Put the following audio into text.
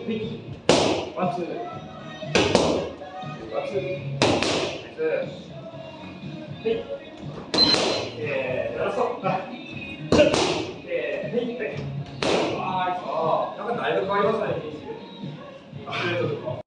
ワンツー。ワンツー。ラスト。なんかだいぶ変わりますね、ストレートとか。